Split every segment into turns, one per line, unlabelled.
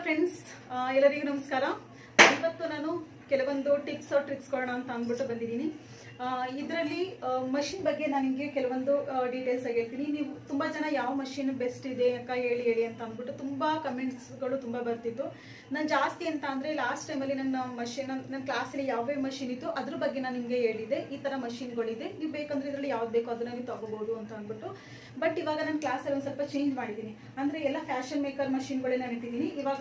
Friends, ಎಲ್ಲರಿಗೂ ನಮಸ್ಕಾರ. ಇವತ್ತು ನಾನು ಕೆಲವೊಂದು ಟಿಪ್ಸ್ ಟ್ರಿಕ್ಸ್ ಗಳನ್ನ ಅಂತ ಅಂದ್ಬಿಟ್ಟು ಬಂದಿದ್ದೀನಿ. ಇದರಲ್ಲಿ ಮಷಿನ್ ಬಗ್ಗೆ ನಾನು ನಿಮಗೆ ಕೆಲವೊಂದು ಡೀಟೇಲ್ಸ್ ಆಗಿ ಹೇಳ್ತೀನಿ. ನೀವು ತುಂಬಾ ಜನ ಯಾವ ಮಷಿನ್ ಬೆಸ್ಟ್ ಇದೆ ಅಕ್ಕ ಹೇಳಿ ಅಂತ ಅಂದ್ಬಿಟ್ಟು ತುಂಬಾ ಕಮೆಂಟ್ಸ್ಗಳು ತುಂಬಾ ಬರ್ತಿತ್ತು. ನಾನು ಜಾಸ್ತಿ ಅಂತ ಅಂದ್ರೆ ಲಾಸ್ಟ್ ಟೈಮಲ್ಲಿ ನನ್ನ ಕ್ಲಾಸಲ್ಲಿ ಯಾವ್ಯಾವ ಮಷಿನ್ ಇತ್ತು ಅದ್ರ ಬಗ್ಗೆ ನಾನು ನಿಮಗೆ ಹೇಳಿದೆ. ಈ ತರ ಮಷಿನ್ಗಳಿದೆ, ನೀವು ಬೇಕಂದ್ರೆ ಇದರಲ್ಲಿ ಯಾವ್ದು ಬೇಕೋ ಅದನ್ನ ನೀವು ತಗೋಬಹುದು ಅಂತ ಅಂದ್ಬಿಟ್ಟು. ಬಟ್ ಇವಾಗ ನಾನು ಕ್ಲಾಸಲ್ಲಿ ಒಂದು ಸ್ವಲ್ಪ ಚೇಂಜ್ ಮಾಡಿದ್ದೀನಿ. ಅಂದ್ರೆ ಎಲ್ಲ ಫ್ಯಾಷನ್ ಮೇಕರ್ ಮಷಿನ್ಗಳೇ ನಾನು ಇಟ್ಟಿದ್ದೀನಿ. ಇವಾಗ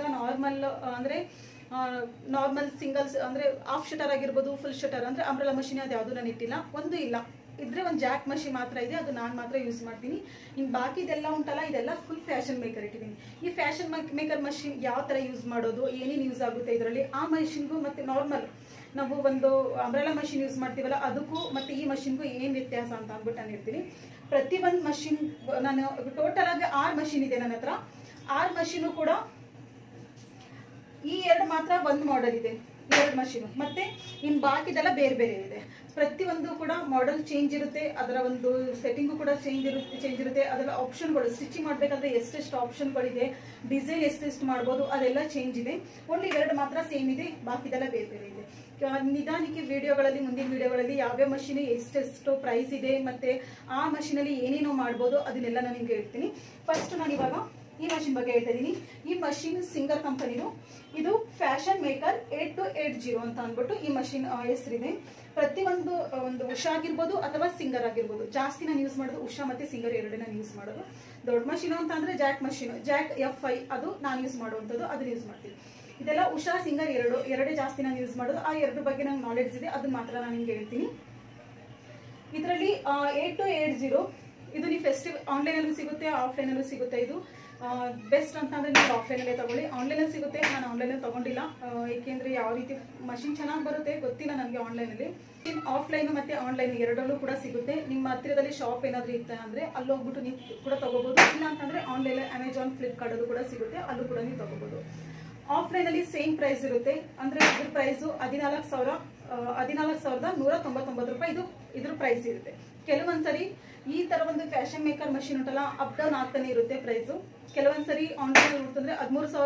ನಾರ್ಮಲ್ ಸಿಂಗಲ್ಸ್ ಅಂದ್ರೆ ಹಾಫ್ ಶಟರ್ ಆಗಿರ್ಬೋದು, ಫುಲ್ ಶಟರ್ ಅಂದ್ರೆ ಅಂಬ್ರೆಲಾ ಮಷಿನ್ ಅದು ಯಾವುದು ನಾನು ಇಟ್ಟಿಲ್ಲ. ಒಂದು ಇಲ್ಲ ಇದ್ರೆ ಒಂದು ಜಾಕ್ ಮಷಿನ್ ಮಾತ್ರ ಇದೆ, ಅದು ನಾನು ಮಾತ್ರ ಯೂಸ್ ಮಾಡ್ತೀನಿ. ಇನ್ನು ಬಾಕಿ ಇದೆಲ್ಲ ಉಂಟಲ್ಲ, ಇದೆಲ್ಲ ಫುಲ್ ಫ್ಯಾಷನ್ ಮೇಕರ್ ಇಟ್ಟಿದ್ದೀನಿ. ಈ ಫ್ಯಾಷನ್ ಮೇಕರ್ ಮಷಿನ್ ಯಾವ ತರ ಯೂಸ್ ಮಾಡೋದು, ಏನೇನು ಯೂಸ್ ಆಗುತ್ತೆ ಇದರಲ್ಲಿ, ಆ ಮಷಿನ್ಗೂ ಮತ್ತೆ ನಾರ್ಮಲ್ ನಾವು ಒಂದು ಅಂಬ್ರೆಲಾ ಮಷಿನ್ ಯೂಸ್ ಮಾಡ್ತೀವಲ್ಲ ಅದಕ್ಕೂ ಮತ್ತೆ ಈ ಮಷಿನ್ಗೂ ಏನ್ ವ್ಯತ್ಯಾಸ ಅಂತ ಅಂದ್ಬಿಟ್ಟು ನಾನು ಹೇಳ್ತೀನಿ. ಪ್ರತಿ ಒಂದು ಮಷಿನ್ ನಾನು ಟೋಟಲ್ ಆಗಿ 6 ಮಷಿನ್ ಇದೆ ನನ್ನ ಹತ್ರ. 6 ಮಷಿನ್ ಕೂಡ ಈ 2 ಮಾತ್ರ ಒಂದು ಮಾಡೆಲ್ ಇದೆ, 2 ಮಷೀನು. ಮತ್ತೆ ಇನ್ ಬಾಕಿದೆಲ್ಲ ಬೇರೆ ಬೇರೆ ಇದೆ. ಪ್ರತಿಯೊಂದು ಕೂಡ ಮಾಡೆಲ್ ಚೇಂಜ್ ಇರುತ್ತೆ, ಅದರ ಒಂದು ಸೆಟ್ಟಿಂಗು ಕೂಡ ಚೇಂಜ್ ಇರುತ್ತೆ. ಅದರ ಆಪ್ಷನ್ಗಳು ಸ್ಟಿಚಿಂಗ್ ಮಾಡ್ಬೇಕಾದ್ರೆ ಎಷ್ಟೆಷ್ಟು ಆಪ್ಷನ್ಗಳಿದೆ, ಡಿಸೈನ್ ಎಷ್ಟೆಷ್ಟು ಮಾಡ್ಬೋದು ಅದೆಲ್ಲ ಚೇಂಜ್ ಇದೆ. ಓನ್ಲಿ 2 ಮಾತ್ರ ಸೇಮ್ ಇದೆ, ಬಾಕಿದೆಲ್ಲ ಬೇರೆ ಬೇರೆ ಇದೆ. ನಿಧಾನಕ್ಕೆ ವಿಡಿಯೋಗಳಲ್ಲಿ, ಮುಂದಿನ ವಿಡಿಯೋಗಳಲ್ಲಿ ಯಾವ್ಯಾವ ಮಷೀನ್ ಎಷ್ಟೆಷ್ಟು ಪ್ರೈಸ್ ಇದೆ ಮತ್ತೆ ಆ ಮಷೀನ್ ಅಲ್ಲಿ ಏನೇನೋ ಮಾಡ್ಬೋದು ಅದನ್ನೆಲ್ಲ ನಾನು ನಿಮ್ಗೆ ಹೇಳ್ತೀನಿ. ಫಸ್ಟ್ ನಾನು ಇವಾಗ ಈ ಮಷಿನ್ ಬಗ್ಗೆ ಹೇಳ್ತಾ ಇದೀನಿ. ಈ ಮಷಿನ್ ಸಿಂಗರ್ ಕಂಪನಿದು, ಇದು ಫ್ಯಾಷನ್ ಮೇಕರ್ 8280 ಅಂತ ಅಂದ್ಬಿಟ್ಟು ಈ ಮಷಿನ್ ಹೆಸರಿದೆ. ಪ್ರತಿಯೊಂದು ಒಂದು ಉಷಾ ಆಗಿರ್ಬೋದು ಅಥವಾ ಸಿಂಗರ್ ಆಗಿರ್ಬೋದು. ಜಾಸ್ತಿ ನಾನು ಯೂಸ್ ಮಾಡೋದು ಉಷಾ ಮತ್ತೆ ಸಿಂಗರ್ ಎರಡೇ ನಾನು ಯೂಸ್ ಮಾಡೋದು. ದೊಡ್ಡ ಮಷೀನು ಅಂತ ಅಂದ್ರೆ ಜಾಕ್ ಮಷೀನ್, ಜಾಕ್ F5 ಅದು ನಾನು ಯೂಸ್ ಮಾಡುವಂಥದ್ದು, ಅದನ್ನ ಯೂಸ್ ಮಾಡ್ತೀನಿ. ಇದೆಲ್ಲ ಉಷಾ ಸಿಂಗರ್ ಎರಡೇ ಜಾಸ್ತಿ ನಾನು ಯೂಸ್ ಮಾಡೋದು. ಆ 2 ಬಗ್ಗೆ ನಂಗೆ ನಾಲೆಡ್ಜ್ ಇದೆ, ಅದನ್ನ ಮಾತ್ರ ನಾನು ನಿಮ್ಗೆ ಹೇಳ್ತೀನಿ. ಇದರಲ್ಲಿ 8280 ಇದು ನೀವು ಫೆಸ್ಟಿವ್ ಆನ್ಲೈನ್ ಅಲ್ಲೂ ಸಿಗುತ್ತೆ, ಆಫ್ಲೈನ್ ಅಲ್ಲೂ ಸಿಗುತ್ತೆ. ಇದು ಬೆಸ್ಟ್ ಅಂತ ಅಂದ್ರೆ ನೀವು ಆಫ್ಲೈನ್ ಅಲ್ಲೇ ತಗೊಳ್ಳಿ. ಆನ್ಲೈನ್ ಅಲ್ಲಿ ಸಿಗುತ್ತೆ, ನಾನು ಆನ್ಲೈನ್ ಅಲ್ಲಿ ತಗೊಂಡಿಲ್ಲ. ಏಕೆಂದ್ರೆ ಯಾವ ರೀತಿ ಮಷಿನ್ ಚೆನ್ನಾಗಿ ಬರುತ್ತೆ ಗೊತ್ತಿಲ್ಲ ನನಗೆ ಆನ್ಲೈನ್ ಅಲ್ಲಿ. ಆಫ್ಲೈನ್ ಮತ್ತೆ ಆನ್ಲೈನ್ ಎರಡರಲ್ಲೂ ಕೂಡ ಸಿಗುತ್ತೆ. ನಿಮ್ಮ ಹತ್ತಿರದಲ್ಲಿ ಶಾಪ್ ಏನಾದ್ರು ಇತ್ತ ಅಂದ್ರೆ ಅಲ್ಲಿ ಹೋಗ್ಬಿಟ್ಟು ನೀವು ಕೂಡ ತಗೋಬಹುದು. ಇಲ್ಲ ಅಂತಂದ್ರೆ ಆನ್ಲೈನ್ ಅಮೆಜಾನ್, ಫ್ಲಿಪ್ಕಾರ್ಟ್ ಅದು ಕೂಡ ಸಿಗುತ್ತೆ, ಅಲ್ಲೂ ಕೂಡ ನೀವು ತಗೋಬಹುದು. ಆಫ್ಲೈನ್ ಅಲ್ಲಿ ಸೇಮ್ ಪ್ರೈಸ್ ಇರುತ್ತೆ. ಅಂದ್ರೆ ಇದ್ರ ಪ್ರೈಸ್ 14,199 ರೂಪಾಯಿ ಇದ್ರ ಪ್ರೈಸ್ ಇರುತ್ತೆ. ಕೆಲವೊಂದ್ಸರಿ ಈ ತರ ಒಂದು ಫ್ಯಾಷನ್ ಮೇಕರ್ ಮಷಿನ್ ಉಂಟಲ್ಲ, ಅಪ್ ಡೌನ್ ಆಗ್ತಾನೆ ಇರುತ್ತೆ ಪ್ರೈಸ್. ಕೆಲವೊಂದ್ಸರಿ ಆನ್ಲೈನ್ ಉಂಟಂದ್ರೆ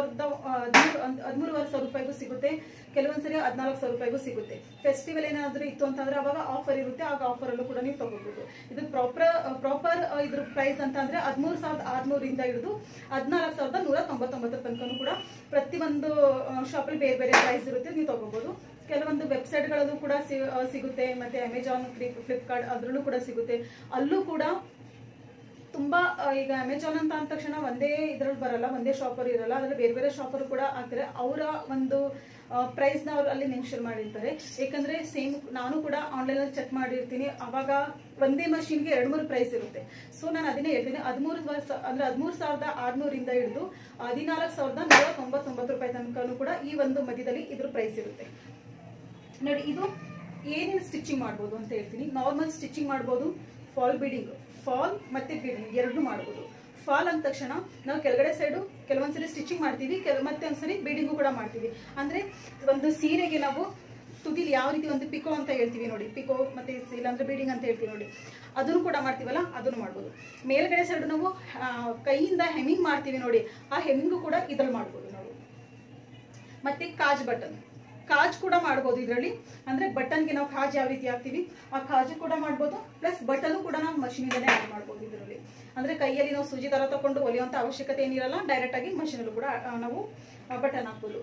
13,500 ರೂಪಾಯಿಗೂ ಸಿಗುತ್ತೆ, ಕೆಲವೊಂದ್ಸರಿ 14,000 ರೂಪಾಯಿಗೂ ಸಿಗುತ್ತೆ. ಫೆಸ್ಟಿವಲ್ ಏನಾದ್ರೂ ಇತ್ತು ಅಂತಂದ್ರೆ ಅವಾಗ ಆಫರ್ ಇರುತ್ತೆ, ಆಗ ಆಫರ್ ಅಲ್ಲೂ ಕೂಡ ನೀವು ತಗೋಬಹುದು. ಇದು ಪ್ರಾಪರ್ ಇದ್ರ ಪ್ರೈಸ್ ಅಂತ ಅಂದ್ರೆ 13,600 ಹಿಡಿದು 14,199 ತನಕ ಕೂಡ ಪ್ರತಿಯೊಂದು ಶಾಪ್ ಅಲ್ಲಿ ಬೇರೆ ಬೇರೆ ಪ್ರೈಸ್ ಇರುತ್ತೆ, ನೀವು ತಗೋಬಹುದು. ಕೆಲವೊಂದು ವೆಬ್ಸೈಟ್ ಗಳಲ್ಲೂ ಕೂಡ ಸಿಗುತ್ತೆ, ಮತ್ತೆ ಅಮೆಜಾನ್, ಫ್ಲಿಪ್ಕಾರ್ಟ್ ಅದ್ರಲ್ಲೂ ಕೂಡ ಸಿಗುತ್ತೆ. ಅಲ್ಲೂ ಕೂಡ ತುಂಬಾ, ಈಗ ಅಮೆಜಾನ್ ಅಂತ ಅಂದ ತಕ್ಷಣ ಒಂದೇ ಇದ್ರಲ್ಲಿ ಬರಲ್ಲ, ಒಂದೇ ಶಾಪರ್ ಇರಲ್ಲ, ಅದ್ರಲ್ಲಿ ಬೇರೆ ಬೇರೆ ಶಾಪರ್ ಕೂಡ ಆಗ್ತಾರೆ. ಅವರ ಒಂದು ಪ್ರೈಸ್ ನ ಅವ್ರು ಅಲ್ಲಿ ಮೆನ್ಷನ್ ಮಾಡಿರ್ತಾರೆ. ಯಾಕಂದ್ರೆ ಸೇಮ್ ನಾನು ಕೂಡ ಆನ್ಲೈನ್ ಅಲ್ಲಿ ಚೆಕ್ ಮಾಡಿರ್ತೀನಿ, ಅವಾಗ ಒಂದೇ ಮಷೀನ್ಗೆ 2-3 ಪ್ರೈಸ್ ಇರುತ್ತೆ. ಸೊ ನಾನು ಅದನ್ನೇ ಹೇಳ್ತೀನಿ, 13,600 ಹಿಡಿದು 14,199 ರೂಪಾಯಿ ತನಕ ಕೂಡ ಈ ಒಂದು ಮಧ್ಯದಲ್ಲಿ ಇದ್ರ ಪ್ರೈಸ್ ಇರುತ್ತೆ. ನೋಡಿ, ಇದು ಏನೇನು ಸ್ಟಿಚಿಂಗ್ ಮಾಡ್ಬೋದು ಅಂತ ಹೇಳ್ತೀನಿ. ನಾರ್ಮಲ್ ಸ್ಟಿಚಿಂಗ್ ಮಾಡ್ಬೋದು, ಫಾಲ್ ಮತ್ತೆ ಬೀಡಿಂಗ್ ಎರಡು ಮಾಡ್ಬೋದು. ಫಾಲ್ ಅಂದ ತಕ್ಷಣ ನಾವು ಕೆಳಗಡೆ ಸೈಡು ಕೆಲವೊಂದ್ಸರಿ ಸ್ಟಿಚಿಂಗ್ ಮಾಡ್ತೀವಿ, ಮತ್ತೆ ಒಂದ್ಸರಿ ಬೀಡಿಂಗು ಕೂಡ ಮಾಡ್ತೀವಿ. ಅಂದ್ರೆ ಒಂದು ಸೀರೆಗೆ ನಾವು ತುದಿಲಿ ಯಾವ ರೀತಿ ಒಂದು ಪಿಕೋ ಅಂತ ಹೇಳ್ತೀವಿ ನೋಡಿ, ಪಿಕೋ ಮತ್ತೆ ಇಲ್ಲಾಂದ್ರೆ ಬೀಡಿಂಗ್ ಅಂತ ಹೇಳ್ತೀವಿ ನೋಡಿ, ಅದನ್ನು ಕೂಡ ಮಾಡ್ತೀವಲ್ಲ, ಅದನ್ನು ಮಾಡ್ಬೋದು. ಮೇಲ್ಗಡೆ ಸೈಡ್ ನಾವು ಕೈಯಿಂದ ಹೆಮ್ಮಿಂಗ್ ಮಾಡ್ತೀವಿ ನೋಡಿ, ಆ ಹೆಮ್ಮಿಂಗು ಕೂಡ ಇದ್ರಲ್ಲಿ ಮಾಡ್ಬೋದು ನಾವು. ಮತ್ತೆ ಕಾಜ್ ಕೂಡ ಮಾಡ್ಬೋದು ಇದರಲ್ಲಿ. ಅಂದ್ರೆ ಬಟನ್ಗೆ ನಾವು ಕಾಜ್ ಯಾವ ರೀತಿ ಹಾಕ್ತಿವಿ ಆ ಕಾಜು ಕೂಡ ಮಾಡ್ಬೋದು, ಪ್ಲಸ್ ಬಟನ್ ಕೂಡ ನಾವು ಮಷೀನ್ ಇಂದಾನೆ ಆಡ್ ಮಾಡ್ಬೋದು ಇದರಲ್ಲಿ. ಅಂದ್ರೆ ಕೈಯಲ್ಲಿ ನಾವು ಸೂಜಿ ತರ ತಕೊಂಡು ಹೊಲಿಯುವಂತ ಅವಶ್ಯಕತೆ ಏನಿರಲ್ಲ, ಡೈರೆಕ್ಟ್ ಆಗಿ ಮಷೀನ್ ಅಲ್ಲೂ ಕೂಡ ನಾವು ಬಟನ್ ಹಾಕ್ಬೋದು.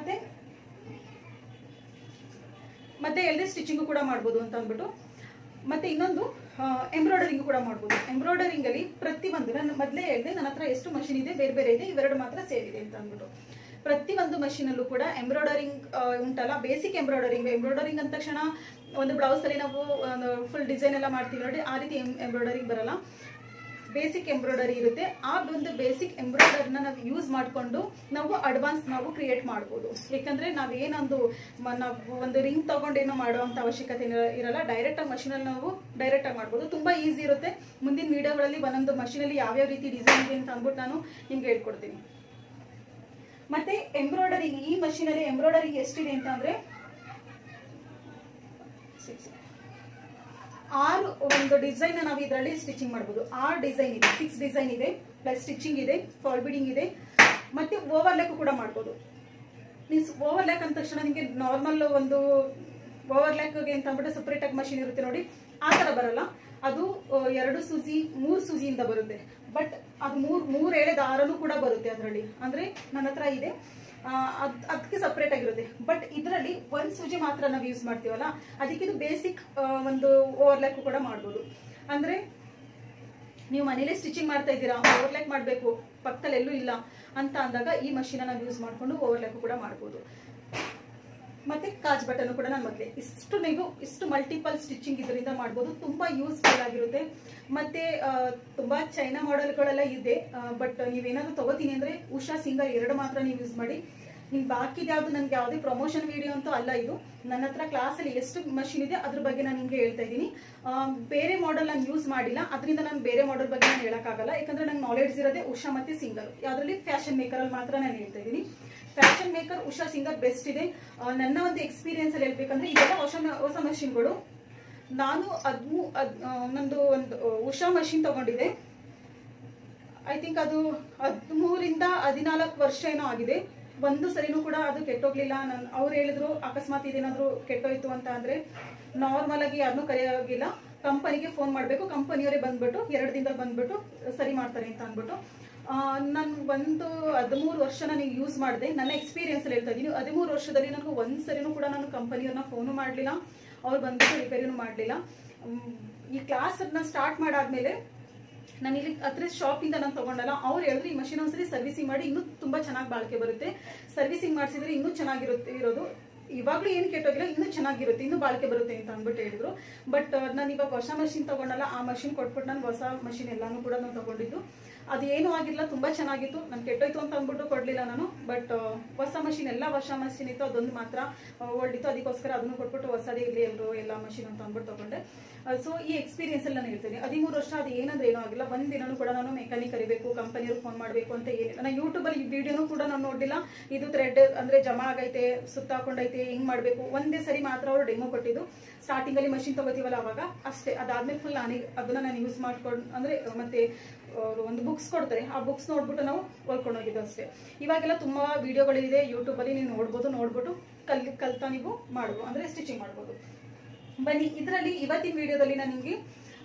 ಮತ್ತೆ ಎಲ್ದೇ ಸ್ಟಿಚಿಂಗು ಕೂಡ ಮಾಡ್ಬೋದು ಅಂತ ಅಂದ್ಬಿಟ್ಟು. ಮತ್ತೆ ಇನ್ನೊಂದು ಎಂಬ್ರಾಯ್ಡರಿಂಗ್ ಕೂಡ ಮಾಡ್ಬೋದು. ಎಂಬ್ರಾಯ್ಡರಿಂಗ್ ಅಲ್ಲಿ ಪ್ರತಿಯೊಂದು ನಾನು ಮೊದಲೇ ಹೇಳಿದೆ, ನನ್ನ ಹತ್ರ ಎಷ್ಟು ಮಷೀನ್ ಇದೆ ಬೇರೆ ಬೇರೆ ಇದೆ, ಇವೆರಡು ಮಾತ್ರ ಸೇವ್ ಇದೆ ಅಂತ ಅಂದ್ಬಿಟ್ಟು. ಪ್ರತಿಯೊಂದು ಮಷೀನ್ ಅಲ್ಲೂ ಕೂಡ ಎಂಬ್ರಾಯ್ಡರಿಂಗ್ ಉಂಟಲ್ಲ, ಬೇಸಿಕ್ ಎಂಬ್ರಾಯ್ಡರಿಂಗ್ ಅಂದ ತಕ್ಷಣ ಒಂದು ಬ್ಲೌಸ್ ಅಲ್ಲಿ ನಾವು ಫುಲ್ ಡಿಸೈನ್ ಎಲ್ಲ ಮಾಡ್ತೀವಿ ನೋಡಿ, ಆ ರೀತಿ ಎಂಬ್ರಾಯ್ಡರಿಂಗ್ ಬರಲ್ಲ. ಬೇಸಿಕ್ ಎಂಬ್ರಾಯ್ಡರಿ ಇರುತ್ತೆ. ಆ ಒಂದು ಬೇಸಿಕ್ ಎಂಬ್ರಾಯ್ಡರಿನ ನಾವು ಯೂಸ್ ಮಾಡಿಕೊಂಡು ನಾವು ಅಡ್ವಾನ್ಸ್ ನಾವು ಕ್ರಿಯೇಟ್ ಮಾಡ್ಬೋದು. ಯಾಕಂದ್ರೆ ನಾವು ಒಂದು ರಿಂಗ್ ತಗೊಂಡೇನೋ ಮಾಡುವಂತ ಅವಶ್ಯಕತೆ ಇರಲ್ಲ, ಡೈರೆಕ್ಟ್ ಆಗಿ ಮಷೀನ್ ಅಲ್ಲಿ ನಾವು ಡೈರೆಕ್ಟ್ ಆಗಿ ಮಾಡ್ಬೋದು. ತುಂಬಾ ಈಸಿ ಇರುತ್ತೆ. ಮುಂದಿನ ವಿಡಿಯೋಗಳಲ್ಲಿ ಒಂದೊಂದು ಮಷೀನ್ ಅಲ್ಲಿ ಯಾವ್ಯಾವ ರೀತಿ ಡಿಸೈನ್ ಇದೆ ಅಂತ ಅಂದ್ಬಿಟ್ಟು ನಾನು ನಿಮ್ಗೆ ಹೇಳ್ಕೊಡ್ತೀನಿ. ಮತ್ತೆ ಎಂಬ್ರಾಯ್ಡರಿಂಗ್, ಈ ಮಷೀನ್ ಅಲ್ಲಿ ಎಂಬ್ರಾಯ್ಡರಿಂಗ್ ಎಷ್ಟಿದೆ ಅಂತ ಅಂದ್ರೆ 6 ಒಂದು ಡಿಸೈನ್ ನಾವು ಇದರಲ್ಲಿ ಸ್ಟಿಚಿಂಗ್ ಮಾಡಬಹುದು. 6 ಡಿಸೈನ್ ಇದೆ, 6 ಡಿಸೈನ್ ಇದೆ, ಪ್ಲಸ್ ಸ್ಟಿಚಿಂಗ್ ಇದೆ, ಫಾಲ್ ಬೀಡಿಂಗ್ ಇದೆ, ಮತ್ತೆ ಓವರ್ಲ್ಯಾಕ್ ಕೂಡ ಮಾಡ್ಬೋದು. ಮೀನ್ಸ್ ಓವರ್ಲ್ಯಾಕ್ ಅಂದ ತಕ್ಷಣ ನಿಮಗೆ ನಾರ್ಮಲ್ ಒಂದು ಓವರ್ಲ್ಯಾಕ್ಗೆ ಅಂತ ಅಂದ್ಬಿಟ್ಟು ಸಪ್ರೇಟ್ ಆಗಿ ಮಷಿನ್ ಇರುತ್ತೆ ನೋಡಿ, ಆ ತರ ಬರಲ್ಲ. ಅದು 2 ಸೂಜಿ 3 ಸೂಜಿಯಿಂದ ಬರುತ್ತೆ. ಬಟ್ ಅದು ಮೂರು ಎಳೆ ದಾರನೂ ಕೂಡ ಬರುತ್ತೆ ಅದರಲ್ಲಿ. ಅಂದ್ರೆ ನನ್ನ ಹತ್ರ ಇದೆ, ಅದಕ್ಕೆ ಸಪ್ರೇಟ್ ಆಗಿರುತ್ತೆ. ಬಟ್ ಇದರಲ್ಲಿ 1 ಸೂಜಿ ಮಾತ್ರ ನಾವು ಯೂಸ್ ಮಾಡ್ತೀವಲ್ಲ, ಅದಕ್ಕೆ ಇದು ಬೇಸಿಕ್ ಒಂದು ಓವರ್ಲ್ಯಾಕ್ ಕೂಡ ಮಾಡ್ಬೋದು. ಅಂದ್ರೆ ನೀವು ಮನೇಲಿ ಸ್ಟಿಚಿಂಗ್ ಮಾಡ್ತಾ ಇದ್ದೀರಾ, ಓವರ್ಲ್ಯಾಕ್ ಮಾಡಬೇಕು, ಪಕ್ಕದಲ್ಲಿ ಎಲ್ಲೂ ಇಲ್ಲ ಅಂತ ಅಂದಾಗ ಈ ಮಷೀನ್ ನಾವು ಯೂಸ್ ಮಾಡಿಕೊಂಡು ಓವರ್ಲ್ಯಾಕ್ ಕೂಡ ಮಾಡ್ಬೋದು. ಮತ್ತೆ ಕಾಜ್ ಬಟನ್ ಕೂಡ ನಾನು ಮೊದಲೇ ಇಷ್ಟು ಮಲ್ಟಿಪಲ್ ಸ್ಟಿಚಿಂಗ್ ಇದರಿಂದ ಮಾಡ್ಬೋದು. ತುಂಬಾ ಯೂಸ್ಫುಲ್ ಆಗಿರುತ್ತೆ. ಮತ್ತೆ ತುಂಬಾ ಚೈನಾ ಮಾಡೆಲ್ಗಳೆಲ್ಲ ಇದೆ. ಬಟ್ ನೀವೇನಾದ್ರೂ ತಗೋತೀನಿ ಅಂದ್ರೆ ಉಷಾ ಸಿಂಗರ್ 2 ಮಾತ್ರ ನೀವು ಯೂಸ್ ಮಾಡಿ. ಇನ್ ಬಾಕಿದ್ ಯಾವ್ದು ನನ್ಗೆ ಯಾವುದೇ ಪ್ರಮೋಷನ್ ವಿಡಿಯೋ ಅಂತೂ ಅಲ್ಲ ಇದು. ನನ್ನ ಹತ್ರ ಕ್ಲಾಸಲ್ಲಿ ಎಷ್ಟು ಮಷಿನ್ ಇದೆ ಅದ್ರ ಬಗ್ಗೆ ನಾನು ನಿಮ್ಗೆ ಹೇಳ್ತಾ ಇದ್ದೀನಿ. ಬೇರೆ ಮಾಡೆಲ್ ನಾನು ಯೂಸ್ ಮಾಡಿಲ್ಲ, ಅದರಿಂದ ನಾನು ಬೇರೆ ಮಾಡೆಲ್ ಬಗ್ಗೆ ನಾನು ಹೇಳಕ್ಕಾಗಲ್ಲ. ಯಾಕಂದ್ರೆ ನಂಗೆ ನಾಲೆಡ್ಜ್ ಇರೋದೇ ಉಷಾ ಮತ್ತೆ ಸಿಂಗರ್. ಯಾವ್ದ್ರಲ್ಲಿ ಫ್ಯಾಷನ್ ಮೇಕರ್ ಅಲ್ಲಿ ಮಾತ್ರ ನಾನು ಹೇಳ್ತಾ ಇದ್ದೀನಿ. Fashion maker Usha Singer best ಇದೆ. ನನ್ನ ಒಂದು ಎಕ್ಸ್ಪೀರಿಯನ್ಸ್ ಅಲ್ಲಿ ಹೇಳ್ಬೇಕಂದ್ರೆ ಇದೆಲ್ಲ ಹೊಸ ಮಷಿನ್ಗಳು. ನಾನು ನಂದು ಒಂದು ಉಷಾ ಮಷಿನ್ ತಗೊಂಡಿದೆ. ಐ ಥಿಂಕ್ ಅದು 13 ರಿಂದ 14 ವರ್ಷ ಏನೋ ಆಗಿದೆ. ಒಂದು ಸರಿನೂ ಕೂಡ ಅದು ಕೆಟ್ಟೋಗ್ಲಿಲ್ಲ. ಅವ್ರು ಹೇಳಿದ್ರು ಅಕಸ್ಮಾತ್ ಇದೇನಾದ್ರು ಕೆಟ್ಟೋಯ್ತು ಅಂತ ಅಂದ್ರೆ ನಾರ್ಮಲ್ ಆಗಿ ಯಾರನ್ನೂ ಕರೆಯೋಗಿಲ್ಲ, ಕಂಪನಿಗೆ ಫೋನ್ ಮಾಡಬೇಕು, ಕಂಪನಿಯವರೇ ಬಂದ್ಬಿಟ್ಟು 2 ದಿನದಲ್ಲಿ ಬಂದ್ಬಿಟ್ಟು ಸರಿ ಮಾಡ್ತಾರೆ ಅಂತ ಅಂದ್ಬಿಟ್ಟು ನಾನು ಒಂದು 13 ವರ್ಷ ನಾನು ಯೂಸ್ ಮಾಡಿದೆ. ನನ್ನ ಎಕ್ಸ್ಪೀರಿಯನ್ಸ್ ಅಲ್ಲಿ ಹೇಳ್ತಾ ಇದ್ದೀನಿ. 13 ವರ್ಷದಲ್ಲಿ ನನಗೆ ಒಂದ್ಸರಿನೂ ಕೂಡ ನಾನು ಕಂಪನಿಯವ್ರನ್ನ ಫೋನು ಮಾಡಲಿಲ್ಲ, ಅವ್ರು ಬಂದ್ಬಿಟ್ಟು ರಿಪೇರಿನೂ ಮಾಡಲಿಲ್ಲ. ಈ ಕ್ಲಾಸ್ ಸ್ಟಾರ್ಟ್ ಮಾಡಾದ್ಮೇಲೆ ನಾನು ಇಲ್ಲಿ ಹತ್ರ ಶಾಪಿಂದ ನಾನು ತಗೊಂಡಲ್ಲ, ಅವ್ರು ಹೇಳಿದ್ರು ಈ ಮಷಿನ್ ಒಂದ್ಸರಿ ಸರ್ವಿಸಿಂಗ್ ಮಾಡಿ, ಇನ್ನೂ ತುಂಬಾ ಚೆನ್ನಾಗಿ ಬಾಳಿಕೆ ಬರುತ್ತೆ, ಸರ್ವಿಸಿಂಗ್ ಮಾಡಿಸಿದ್ರೆ ಇನ್ನೂ ಚೆನ್ನಾಗಿರುತ್ತೆ ಇರೋದು, ಇವಾಗ್ಲೂ ಏನು ಕೆಟ್ಟೋಗಿಲ್ಲ, ಇನ್ನೂ ಚೆನ್ನಾಗಿರುತ್ತೆ, ಇನ್ನೂ ಬಾಳಿಕೆ ಬರುತ್ತೆ ಅಂತ ಅಂದ್ಬಿಟ್ಟು ಹೇಳಿದ್ರು. ಬಟ್ ನಾನು ಇವಾಗ ಹೊಸ ಮಷಿನ್ ತಗೊಂಡಲ್ಲ, ಆ ಮಷಿನ್ ಕೊಟ್ಬಿಟ್ಟು ನಾನು ಹೊಸ ಮಷಿನ್ ಎಲ್ಲಾನು ಕೂಡ ನಾನು ತಗೊಂಡಿದ್ದು. ಅದು ಏನೂ ಆಗಿಲ್ಲ, ತುಂಬಾ ಚೆನ್ನಾಗಿತ್ತು. ನಾನು ಕೆಟ್ಟೋಯ್ತು ಅಂತ ಅಂದ್ಬಿಟ್ಟು ಕೊಡ್ಲಿಲ್ಲ ನಾನು. ಬಟ್ ಹೊಸ ಮಷಿನ್ ಎಲ್ಲ ಹೊಸ ಮಷಿನ್ ಇತ್ತು, ಅದೊಂದು ಮಾತ್ರ ಒಳ್ಳಿತ್ತು, ಅದಕ್ಕೋಸ್ಕರ ಅದನ್ನು ಕೊಟ್ಬಿಟ್ಟು ಹೊಸದೇ ಇರಲಿ ಎಲ್ಲರೂ ಎಲ್ಲ ಮಷಿನ್ ಅಂತ ಅಂದ್ಬಿಟ್ಟು ತಗೊಂಡೆ. ಸೊ ಈ ಎಕ್ಸ್ಪೀರಿಯನ್ಸ್ ಅಲ್ಲಿ ನಾನು ಹೇಳ್ತೀನಿ. 13 ವರ್ಷ ಅದು ಏನಂದ್ರೆ ಏನೂ ಆಗಿಲ್ಲ. ಒಂದಿನೂ ಕೂಡ ನಾನು ಮೆಕ್ಯಾನಿಕ್ ಕರಿಬೇಕು, ಕಂಪನಿಯವ್ರಿಗೆ ಫೋನ್ ಮಾಡಬೇಕು ಅಂತ ಏನಿಲ್ಲ. ನಾನು ಯೂಟ್ಯೂಬಲ್ಲಿ ಈ ವಿಡಿಯೋನು ಕೂಡ ನಾನು ನೋಡಿಲ್ಲ. ಇದು ಥ್ರೆಡ್ ಅಂದ್ರೆ ಜಮಾ ಆಗೈತೆ, ಸುತ್ತಾಕೊಂಡೈತೆ, ಹೆಂಗ್ ಮಾಡ್ಬೇಕು, ಒಂದೇ ಸರಿ ಮಾತ್ರ ಅವರು ಡೆಮೋ ಕೊಟ್ಟಿದ್ದು. ಸ್ಟಾರ್ಟಿಂಗ್ ಅಲ್ಲಿ ಮಷಿನ್ ತಗೋತೀವಲ್ಲ ಅವಾಗ ಅಷ್ಟೇ. ಅದಾದ್ಮೇಲೆ ಫುಲ್ ಅದನ್ನ ನಾನು ಯೂಸ್ ಮಾಡ್ಕೊಂಡು ಅಂದ್ರೆ ಮತ್ತೆ ಒಂದು ಬುಕ್ಸ್ ಕೊಡ್ತಾರೆ, ಆ ಬುಕ್ಸ್ ನೋಡ್ಬಿಟ್ಟು ನಾವು ಹೊಲ್ಕೊಂಡು ಹೋಗಿದ್ದು ಅಷ್ಟೇ. ಇವಾಗೆಲ್ಲ ತುಂಬಾ ವಿಡಿಯೋಗಳಿದೆ ಯೂಟ್ಯೂಬ್ ಅಲ್ಲಿ, ನೀವು ನೋಡ್ಬಿಟ್ಟು ಕಲ್ತಾ ನೀವು ಮಾಡ್ಬೋದು, ಅಂದ್ರೆ ಸ್ಟಿಚಿಂಗ್ ಮಾಡ್ಬೋದು. ಬನ್ನಿ, ಇದರಲ್ಲಿ ಇವತ್ತಿನ ವಿಡಿಯೋದಲ್ಲಿ ನಾನು ನಿಮಗೆ